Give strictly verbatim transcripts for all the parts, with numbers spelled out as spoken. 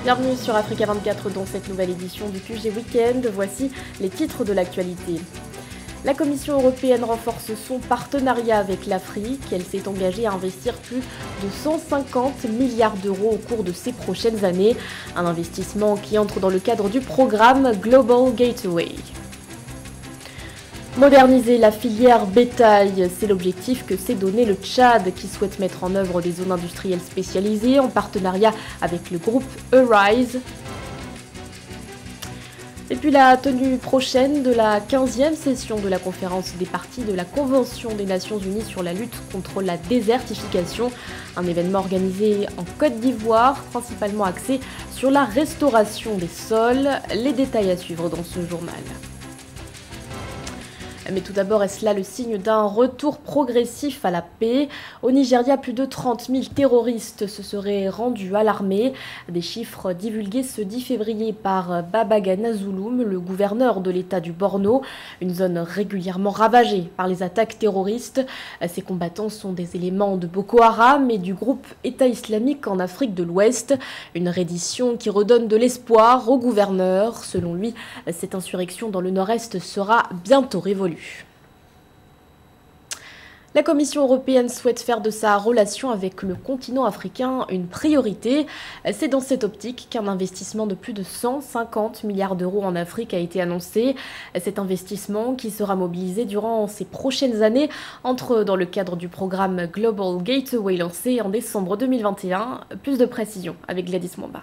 Bienvenue sur Africa vingt-quatre dans cette nouvelle édition du Q G Weekend. Voici les titres de l'actualité. La Commission européenne renforce son partenariat avec l'Afrique. Elle s'est engagée à investir plus de cent cinquante milliards d'euros au cours de ces prochaines années. Un investissement qui entre dans le cadre du programme Global Gateway. Moderniser la filière bétail, c'est l'objectif que s'est donné le Tchad qui souhaite mettre en œuvre des zones industrielles spécialisées en partenariat avec le groupe Arise. Et puis la tenue prochaine de la quinzième session de la conférence des parties de la Convention des Nations Unies sur la lutte contre la désertification, un événement organisé en Côte d'Ivoire, principalement axé sur la restauration des sols. Les détails à suivre dans ce journal. Mais tout d'abord, est-ce là le signe d'un retour progressif à la paix? Au Nigeria, plus de trente mille terroristes se seraient rendus à l'armée. Des chiffres divulgués ce dix février par Babagana Zulum, le gouverneur de l'État du Borno, une zone régulièrement ravagée par les attaques terroristes. Ces combattants sont des éléments de Boko Haram et du groupe État islamique en Afrique de l'Ouest. Une reddition qui redonne de l'espoir au gouverneur. Selon lui, cette insurrection dans le nord-est sera bientôt révolue. La Commission européenne souhaite faire de sa relation avec le continent africain une priorité. C'est dans cette optique qu'un investissement de plus de cent cinquante milliards d'euros en Afrique a été annoncé. Cet investissement qui sera mobilisé durant ces prochaines années entre dans le cadre du programme Global Gateway lancé en décembre deux mille vingt et un. Plus de précisions avec Gladys Mwamba.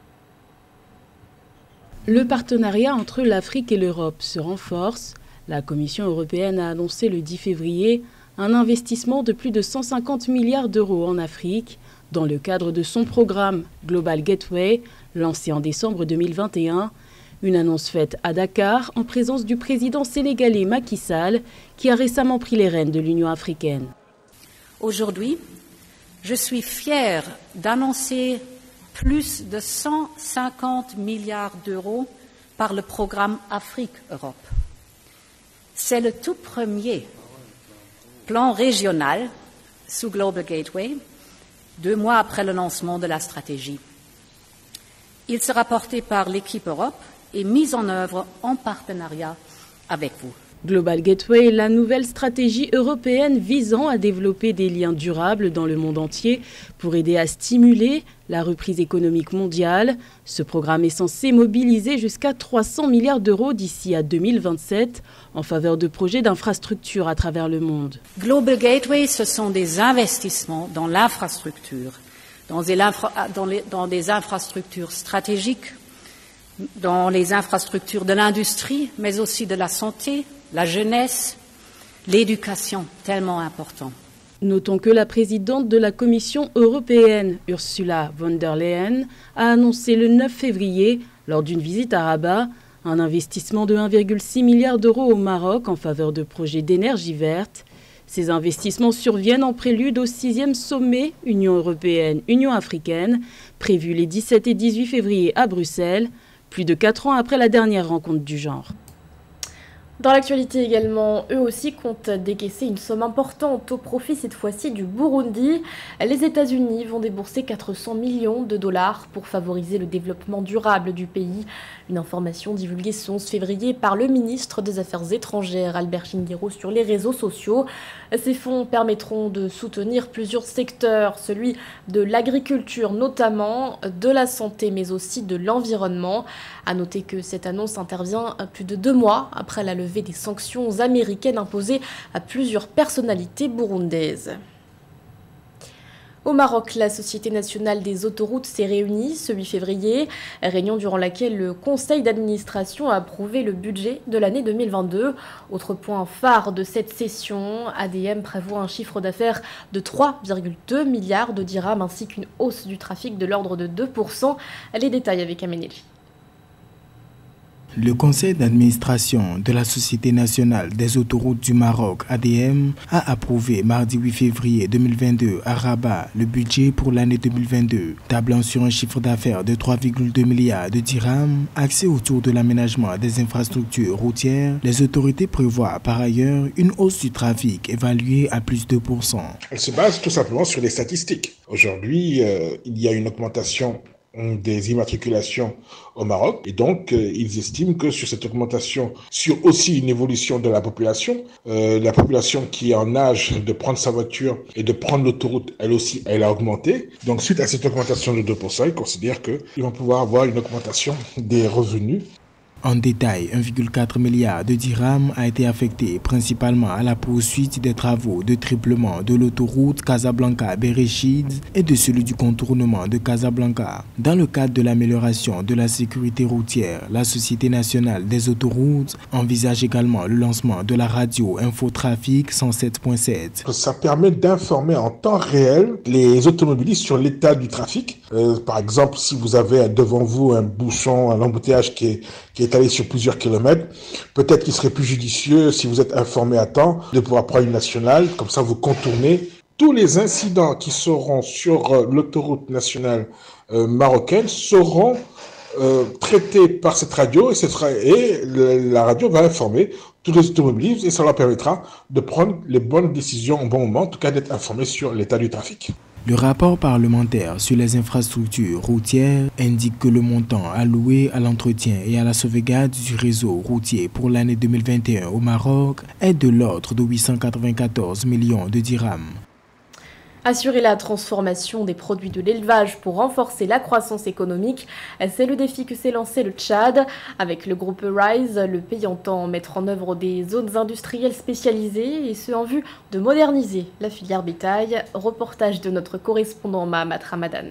Le partenariat entre l'Afrique et l'Europe se renforce. La Commission européenne a annoncé le dix février un investissement de plus de cent cinquante milliards d'euros en Afrique dans le cadre de son programme Global Gateway, lancé en décembre deux mille vingt et un. Une annonce faite à Dakar en présence du président sénégalais Macky Sall, qui a récemment pris les rênes de l'Union africaine. Aujourd'hui, je suis fière d'annoncer plus de cent cinquante milliards d'euros par le programme Afrique-Europe. C'est le tout premier plan régional sous Global Gateway, deux mois après le lancement de la stratégie. Il sera porté par l'équipe Europe et mis en œuvre en partenariat avec vous. Global Gateway est la nouvelle stratégie européenne visant à développer des liens durables dans le monde entier pour aider à stimuler la reprise économique mondiale. Ce programme est censé mobiliser jusqu'à trois cents milliards d'euros d'ici à deux mille vingt-sept en faveur de projets d'infrastructures à travers le monde. Global Gateway, ce sont des investissements dans l'infrastructure, dans des, infra- dans les, dans des infrastructures stratégiques, dans les infrastructures de l'industrie, mais aussi de la santé, la jeunesse, l'éducation, tellement important. Notons que la présidente de la Commission européenne, Ursula von der Leyen, a annoncé le neuf février, lors d'une visite à Rabat, un investissement de un virgule six milliard d'euros au Maroc en faveur de projets d'énergie verte. Ces investissements surviennent en prélude au sixième sommet Union européenne-Union africaine, prévu les dix-sept et dix-huit février à Bruxelles, plus de quatre ans après la dernière rencontre du genre. Dans l'actualité également, eux aussi comptent décaisser une somme importante au profit cette fois-ci du Burundi. Les États-Unis vont débourser quatre cents millions de dollars pour favoriser le développement durable du pays. Une information divulguée ce onze février par le ministre des Affaires étrangères Albert Shingiro sur les réseaux sociaux. Ces fonds permettront de soutenir plusieurs secteurs, celui de l'agriculture notamment, de la santé mais aussi de l'environnement. À noter que cette annonce intervient plus de deux mois après la levée des sanctions américaines imposées à plusieurs personnalités burundaises. Au Maroc, la Société nationale des autoroutes s'est réunie ce huit février, réunion durant laquelle le conseil d'administration a approuvé le budget de l'année deux mille vingt-deux. Autre point phare de cette session, A D M prévoit un chiffre d'affaires de trois virgule deux milliards de dirhams ainsi qu'une hausse du trafic de l'ordre de deux pour cent. Les détails avec Amenelli. Le conseil d'administration de la Société nationale des autoroutes du Maroc, A D M, a approuvé mardi huit février deux mille vingt-deux à Rabat le budget pour l'année deux mille vingt-deux, tablant sur un chiffre d'affaires de trois virgule deux milliards de dirhams, axé autour de l'aménagement des infrastructures routières. Les autorités prévoient par ailleurs une hausse du trafic évaluée à plus de deux pour cent. Elle se base tout simplement sur les statistiques. Aujourd'hui, euh, il y a une augmentation ont des immatriculations au Maroc. Et donc, euh, ils estiment que sur cette augmentation, sur aussi une évolution de la population, euh, la population qui est en âge de prendre sa voiture et de prendre l'autoroute, elle aussi, elle a augmenté. Donc, suite à cette augmentation de deux pour cent, ils considèrent qu'ils vont pouvoir avoir une augmentation des revenus. En détail, un virgule quatre milliard de dirhams a été affecté principalement à la poursuite des travaux de triplement de l'autoroute Casablanca-Berechid et de celui du contournement de Casablanca. Dans le cadre de l'amélioration de la sécurité routière, la Société nationale des autoroutes envisage également le lancement de la radio Infotrafic cent sept point sept. Ça permet d'informer en temps réel les automobilistes sur l'état du trafic. Euh, par exemple, si vous avez devant vous un bouchon, un embouteillage qui est, qui est allé sur plusieurs kilomètres, peut-être qu'il serait plus judicieux, si vous êtes informé à temps, de pouvoir prendre une nationale, comme ça vous contournez tous les incidents qui seront sur euh, l'autoroute nationale euh, marocaine seront euh, traités par cette radio et, cette, et le, la radio va informer tous les automobilistes et ça leur permettra de prendre les bonnes décisions au bon moment, en tout cas d'être informés sur l'état du trafic. Le rapport parlementaire sur les infrastructures routières indique que le montant alloué à l'entretien et à la sauvegarde du réseau routier pour l'année deux mille vingt et un au Maroc est de l'ordre de huit cent quatre-vingt-quatorze millions de dirhams. Assurer la transformation des produits de l'élevage pour renforcer la croissance économique, c'est le défi que s'est lancé le Tchad. Avec le groupe Rise, le pays entend mettre en œuvre des zones industrielles spécialisées et ce en vue de moderniser la filière bétail. Reportage de notre correspondant Mahamat Ramadan.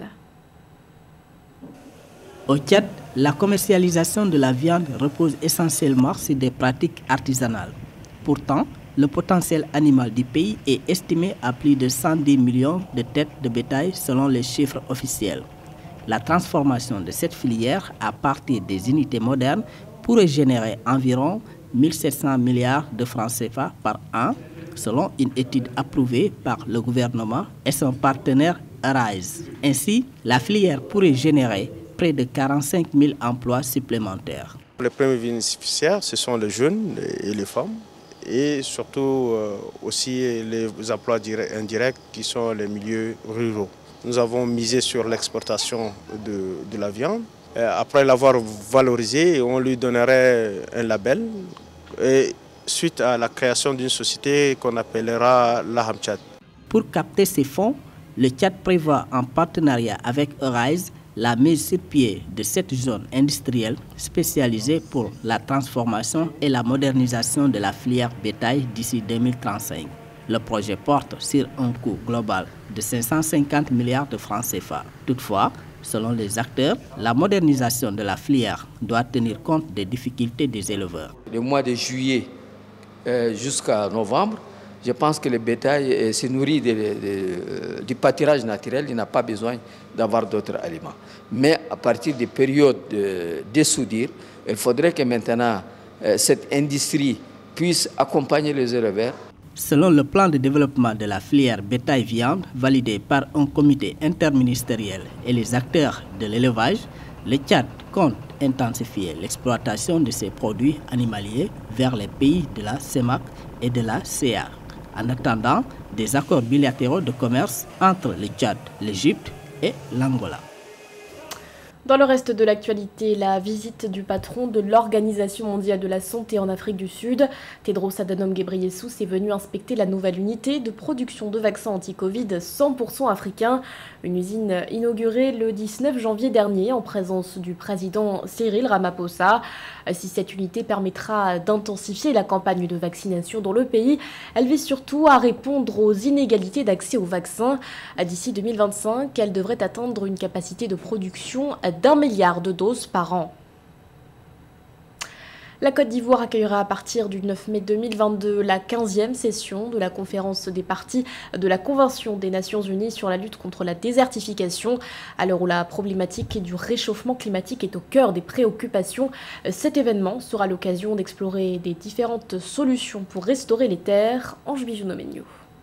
Au Tchad, la commercialisation de la viande repose essentiellement sur des pratiques artisanales. Pourtant, le potentiel animal du pays est estimé à plus de cent dix millions de têtes de bétail selon les chiffres officiels. La transformation de cette filière à partir des unités modernes pourrait générer environ mille sept cents milliards de francs C F A par an, selon une étude approuvée par le gouvernement et son partenaire Rise. Ainsi, la filière pourrait générer près de quarante-cinq mille emplois supplémentaires. Les premiers bénéficiaires, ce sont les jeunes et les femmes. Et surtout euh, aussi les emplois indirects qui sont les milieux ruraux. Nous avons misé sur l'exportation de, de la viande. Et après l'avoir valorisée, on lui donnerait un label. Et suite à la création d'une société qu'on appellera l'Aham Tchad. Pour capter ces fonds, le Tchad prévoit en partenariat avec Rise la mise sur pied de cette zone industrielle spécialisée pour la transformation et la modernisation de la filière bétail d'ici deux mille trente-cinq. Le projet porte sur un coût global de cinq cent cinquante milliards de francs C F A. Toutefois, selon les acteurs, la modernisation de la filière doit tenir compte des difficultés des éleveurs. Le mois de juillet euh, jusqu'à novembre, je pense que le bétail euh, se nourrit de, de, de, du pâturage naturel, il n'a pas besoin d'avoir d'autres aliments. Mais à partir des périodes de dessoudure, il faudrait que maintenant euh, cette industrie puisse accompagner les éleveurs. Selon le plan de développement de la filière bétail-viande validé par un comité interministériel et les acteurs de l'élevage, le Tchad compte intensifier l'exploitation de ces produits animaliers vers les pays de la C E M A C et de la C A. En attendant des accords bilatéraux de commerce entre le Tchad, l'Égypte et l'Angola. Dans le reste de l'actualité, la visite du patron de l'Organisation mondiale de la santé en Afrique du Sud, Tedros Adhanom Ghebreyesus, est venu inspecter la nouvelle unité de production de vaccins anti-Covid cent pour cent africains. Une usine inaugurée le dix-neuf janvier dernier en présence du président Cyril Ramaphosa. Si cette unité permettra d'intensifier la campagne de vaccination dans le pays, elle vise surtout à répondre aux inégalités d'accès aux vaccins. D'ici deux mille vingt-cinq, elle devrait atteindre une capacité de production d'un milliard de doses par an. La Côte d'Ivoire accueillera à partir du neuf mai deux mille vingt-deux la quinzième session de la conférence des parties de la Convention des Nations Unies sur la lutte contre la désertification. À l'heure où la problématique du réchauffement climatique est au cœur des préoccupations, cet événement sera l'occasion d'explorer des différentes solutions pour restaurer les terres. Ange Bijounomenio.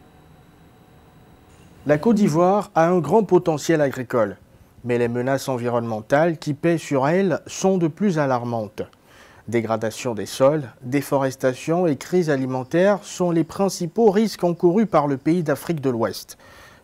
La Côte d'Ivoire a un grand potentiel agricole, mais les menaces environnementales qui pèsent sur elle sont de plus alarmantes. Dégradation des sols, déforestation et crise alimentaire sont les principaux risques encourus par le pays d'Afrique de l'Ouest.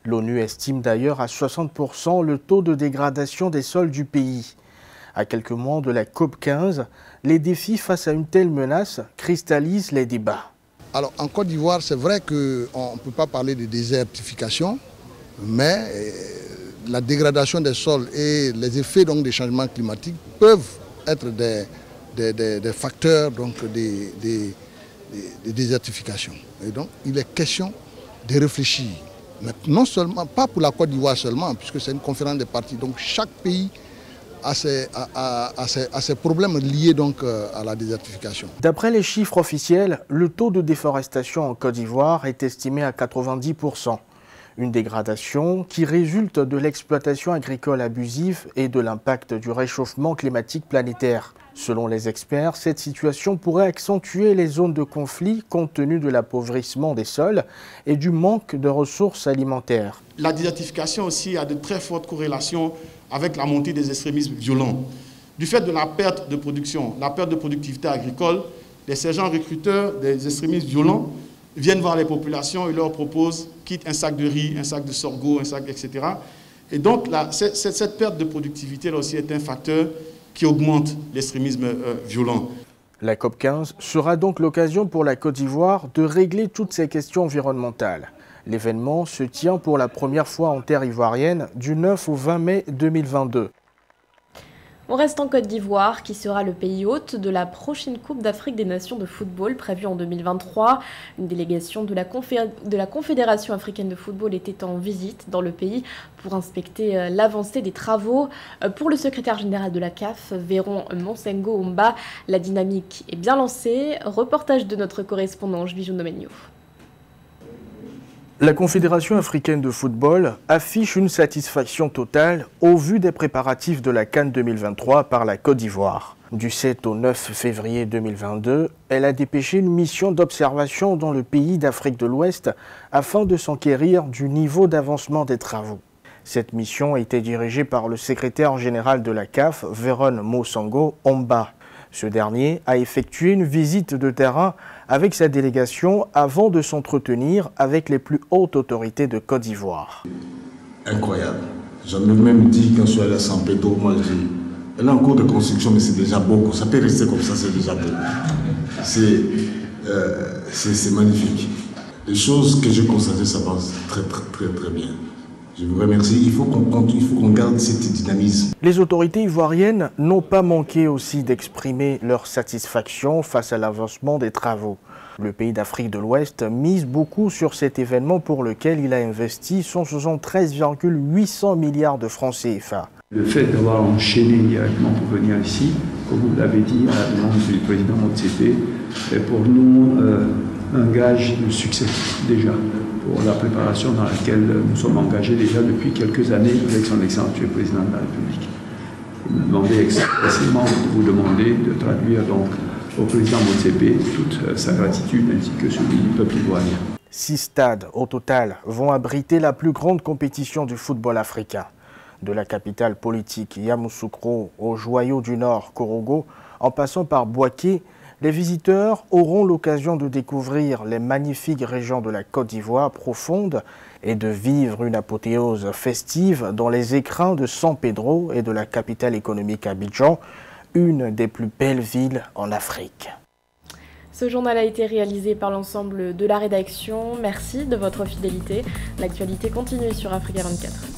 L'ONU estime d'ailleurs à soixante pour cent le taux de dégradation des sols du pays. À quelques mois de la COP quinze, les défis face à une telle menace cristallisent les débats. Alors en Côte d'Ivoire, c'est vrai qu'on ne peut pas parler de désertification, mais la dégradation des sols et les effets donc, des changements climatiques peuvent être des, des, des, des facteurs donc, de, de, de désertification. Et donc il est question de réfléchir, mais non seulement, pas pour la Côte d'Ivoire seulement, puisque c'est une conférence des parties, donc chaque pays a ses, a, a, a ses, a ses problèmes liés donc, à la désertification. D'après les chiffres officiels, le taux de déforestation en Côte d'Ivoire est estimé à quatre-vingt-dix pour cent. Une dégradation qui résulte de l'exploitation agricole abusive et de l'impact du réchauffement climatique planétaire. Selon les experts, cette situation pourrait accentuer les zones de conflit compte tenu de l'appauvrissement des sols et du manque de ressources alimentaires. La désertification aussi a de très fortes corrélations avec la montée des extrémismes violents. Du fait de la perte de production, la perte de productivité agricole, les sergents recruteurs des extrémistes violents viennent voir les populations et leur proposent, quitte un sac de riz, un sac de sorgho, un sac, et cetera. Et donc, là, cette, cette perte de productivité là aussi est un facteur qui augmente l'extrémisme euh, violent. La COP quinze sera donc l'occasion pour la Côte d'Ivoire de régler toutes ces questions environnementales. L'événement se tient pour la première fois en terre ivoirienne du neuf au vingt mai deux mille vingt-deux. On reste en Côte d'Ivoire, qui sera le pays hôte de la prochaine Coupe d'Afrique des Nations de football prévue en deux mille vingt-trois. Une délégation de la, Confé- de la Confédération africaine de football était en visite dans le pays pour inspecter l'avancée des travaux. Pour le secrétaire général de la C A F, Véron Monsengo Omba, la dynamique est bien lancée. Reportage de notre correspondant Bijou Nomenio. La Confédération africaine de football affiche une satisfaction totale au vu des préparatifs de la CAN deux mille vingt-trois par la Côte d'Ivoire. Du sept au neuf février deux mille vingt-deux, elle a dépêché une mission d'observation dans le pays d'Afrique de l'Ouest afin de s'enquérir du niveau d'avancement des travaux. Cette mission a été dirigée par le secrétaire général de la C A F, Véron Monsengo Omba. Ce dernier a effectué une visite de terrain avec sa délégation avant de s'entretenir avec les plus hautes autorités de Côte d'Ivoire. Incroyable. J'en ai même dit quand je suis allé à San Pedro, moi je dis, elle est en cours de construction mais c'est déjà beaucoup. Ça peut rester comme ça, c'est déjà beau. C'est euh, magnifique. Les choses que j'ai constatées, ça va très très très très bien. Je vous remercie. Il faut qu'on il faut qu'on garde cet dynamisme. Les autorités ivoiriennes n'ont pas manqué aussi d'exprimer leur satisfaction face à l'avancement des travaux. Le pays d'Afrique de l'Ouest mise beaucoup sur cet événement pour lequel il a investi cent soixante-treize virgule huit cents milliards de francs C F A. Le fait d'avoir enchaîné directement pour venir ici, comme vous l'avez dit à la demande du président Motsepe, est pour nous euh, un gage de succès déjà pour la préparation dans laquelle nous sommes engagés déjà depuis quelques années avec son Excellence le Président de la République. Il m'a demandé expressément de vous demander de traduire donc au président Motsepe toute sa gratitude ainsi que celui du peuple ivoirien. Six stades au total vont abriter la plus grande compétition du football africain. De la capitale politique Yamoussoukro au joyau du Nord, Korogo, en passant par Bouaké, les visiteurs auront l'occasion de découvrir les magnifiques régions de la Côte d'Ivoire profonde et de vivre une apothéose festive dans les écrins de San Pedro et de la capitale économique Abidjan, une des plus belles villes en Afrique. Ce journal a été réalisé par l'ensemble de la rédaction. Merci de votre fidélité. L'actualité continue sur Africa vingt-quatre.